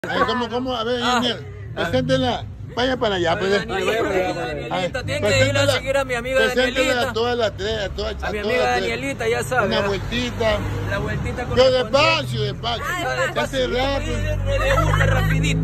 ¿Cómo? A ver, Daniel, preséntela. Vaya para allá, pues. Danielita, tienen que ir a seguir a mi amiga Danielita. A todas las tres, a mi amiga Danielita, ya sabes. Una vueltita. La vueltita con Yo despacio. Ya hace rápido. De una, rapidito.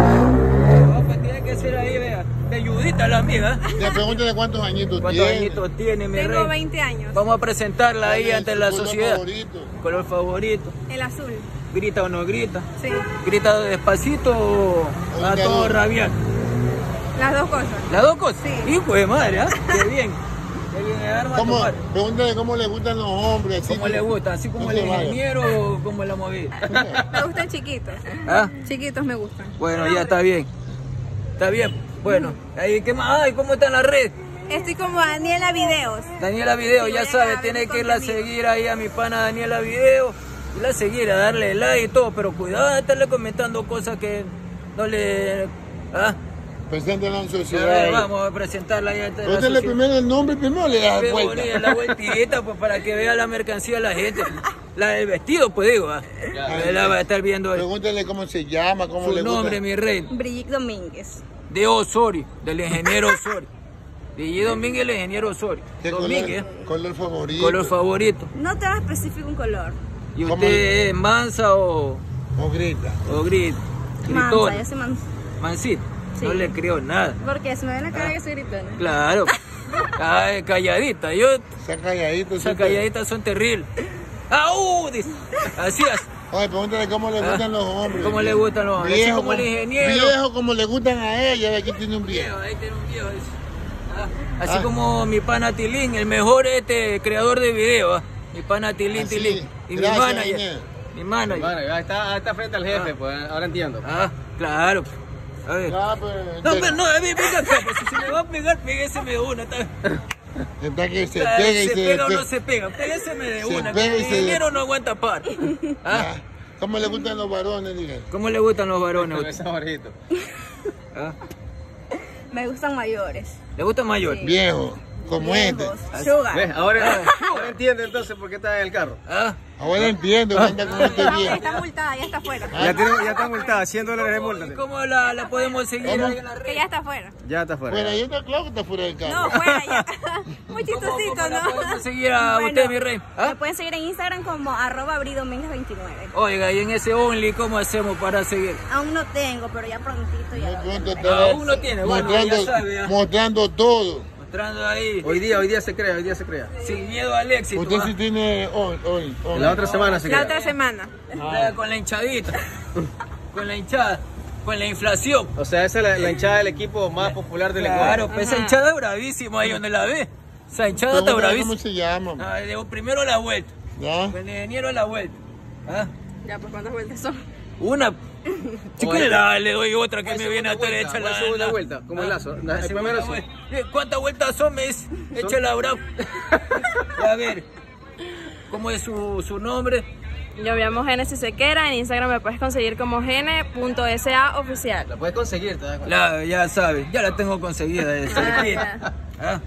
Tiene que ser ahí, vea. De ayudita la amiga. Le pregúntale cuántos añitos tiene. ¿Cuántos añitos tiene, mi rey? Tengo 20 años. Vamos a presentarla ahí ante la sociedad. Favorito? Color favorito. El azul. ¿Grita o no grita? Sí. ¿Grita despacito o a todo rabiar? Las dos cosas. ¿Las dos cosas? Sí. Hijo de madre, ¿ah? Qué bien. Qué bien, arma a tomar. Pregúntale cómo le gustan los hombres. ¿Cómo le gusta? ¿Así como el ingeniero o como la movida? Me gustan chiquitos. ¿Ah? Chiquitos me gustan. Bueno, ya está bien. Está bien. Bueno, ahí, ¿qué más? Ay, ¿cómo está en la red? Estoy como Daniela Videos. Daniela Video, Sí, ya sabe, tiene que irla a seguir ahí a mi pana Daniela Video. Irla a seguir, a darle like y todo, pero cuidado de estarle comentando cosas que no le... ¿Ah? Preséntala en A sociedad. ver, vamos a presentarla ahí ante la Usted le sociedad. primero el nombre, primero le da Qué vuelta. bonita, la vueltita, pues para que vea la mercancía de la gente. La del vestido, pues digo, ¿ah? La va a estar viendo ahí. Pregúntale cómo se llama, cómo Su le gusta. nombre, mi rey. Brigitte Domínguez. De Osorio, del ingeniero Osorio. De Domínguez, el ingeniero Osorio. ¿Qué Domínguez. color favorito? Color favorito. No tengo específico un color. ¿Y ¿Cómo? usted es mansa o grita? grita? Mansa, Gritona. yo soy mansa. Mansita. Sí. No le creo nada. Porque se me ve en la cara que soy gritona. Claro. Ay, calladita. Yo, Está calladito. esas calladitas son terribles. ¡Au! Dice. Así es. Oye, pregúntale cómo le gustan los hombres. ¿Cómo le gustan los hombres? Así Viejo como el ingeniero. Viejo como le gustan a ella. Aquí tiene un viejo. Ahí tiene un viejo. Dice. Así como mi pana Tilín, el mejor creador de video. ¿Ah? Mi pana Tilín, Así. Tilín. Y Gracias, mi manager. Inés. Mi manager. Bueno, está frente al jefe, pues ahora entiendo. Ah, claro. A ver. Ya, pues, No, pero no, a ver, venga acá, pues si se me va a pegar, pégáseme de una. Está que se Ah, pega y se se pega o no despega. se pega, pégáseme de Se una, pega que y el se ingeniero no aguanta par. ¿Ah? Ya. ¿Cómo le gustan los varones, diga? ¿Cómo le gustan los varones? Ese favorito. ¿Ah? Me gustan mayores. ¿Le gusta mayor? Sí. Viejo, como este. Viejos. Sugar. ¿Ves? Ahora entiende entonces por qué está en el carro. ¿Ah? Ahora entiendo que anda con este Ya viejo. está multada, ya está afuera. Ya está multada, $100 de multa. ¿Y cómo la podemos seguir ¿Cómo? ahí en la red? Que ya está afuera. Ya está fuera. Fuera, ya está claro que está fuera del carro. No, fuera ya. Muy ¿Cómo chistosito, la ¿no? podemos seguir a Bueno, usted, mi rey? ¿Ah? Me pueden seguir en Instagram como @bridomínguez29. Oiga, y en ese Only, ¿cómo hacemos para seguir? Aún no tengo, pero ya prontito ya. Muy pronto lo está Aún no tiene, bueno, ya sabe, ya. mostrando todo. Mostrando ahí, Hoy día se crea, sin miedo al éxito. Usted ¿ah? sí tiene hoy. La otra semana se La crea. otra semana. Con la hinchadita, con la hinchada, con la inflación. O sea, esa es la hinchada del equipo más popular del Ecuador. Claro, pues esa hinchada es bravísima ahí donde la ve. Esa hinchada está Pregúntale bravísima. ¿Cómo se llama? Primero la vuelta, ¿Ya? con el ingeniero la vuelta. ¿Ah? Ya, pues ¿cuántas vueltas son? Una. Chiquilla, le doy otra que me viene a estar hecha la. segunda vuelta, como el lazo. La El segunda primero vuelta. ¿Cuántas vueltas son, mes? Échala bravo. A ver, ¿cómo es su nombre? Yo me llamo Génesis Sequera, en Instagram me puedes conseguir como gene.saoficial. La puedes conseguir, te das cuenta. Ya sabes, ya la tengo conseguida de cerquita. ¿Ah?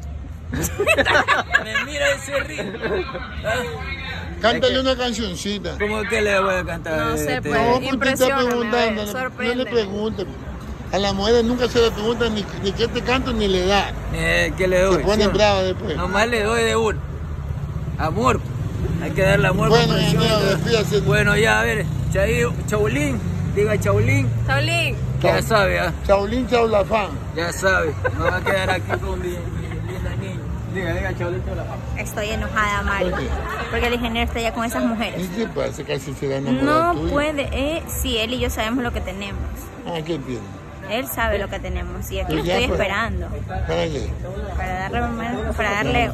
Me mira ese ritmo. ¿Ah? Cántale una cancioncita. ¿Cómo que le voy a cantar? No sé, pues. No, usted está Impresióname, preguntando. a ver, No le sorpréndeme. pregunte. A las mujeres nunca se le pregunta ni qué te canto ni le da. ¿Qué le doy? Se ponen ¿Sí? bravas después. Nomás le doy de uno. Amor. Hay que darle amor. Bueno, con presión. ingeniero, despídase. Bueno, ya, a ver. Chaulín. Diga Chaulín. Saulín, Ya sabe, ¿ah? Chaulín Chaulafán. Ya sabe. Me va a quedar aquí con mi linda niña. Diga, chaulito la papa. Estoy enojada, Mario. ¿Por qué? Porque el ingeniero está ya con esas ¿Y mujeres. qué pasa? Casi se da enamorado No tuyo. puede, sí, él y yo sabemos lo que tenemos. Ah, ¿qué tiene? Él sabe lo que tenemos y aquí Pues lo ya, estoy pues. esperando ¿Para qué? para darle.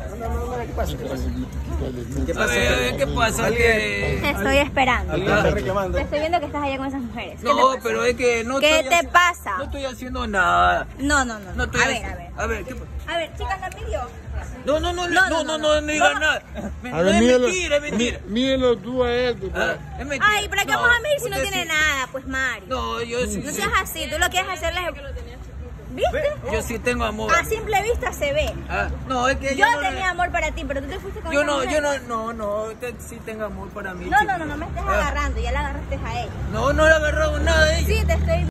¿Qué A pasa? ver, ¿qué pasa? Te estoy esperando. Alguien está reclamando. Te estoy viendo que estás allá con esas mujeres. ¿Qué te No, pasa? pero es que no ¿Qué estoy te haci- pasa? No estoy haciendo nada. No. No estoy A ver, haci- a ver. A ver, ¿qué pasa? A ver, chicas, la pidió. No diga nada. A ver, No es míralo. mentira, es mentira. Míralo tú a él. pues. Ah, es mentira. Ay, ¿para qué vamos a medir si no usted tiene sí. nada? Pues Mario. No, yo sí. No seas así, tú lo quieres hacerle. ¿Viste? Yo sí tengo amor. A simple vista se ve. Ah, no, es que Yo no tenía amor para ti, pero tú te fuiste con Yo esa no, mujer. usted sí tenga amor para mí. No, chico. no me estés agarrando, ya la agarraste a ella. No, no le he agarrado nada.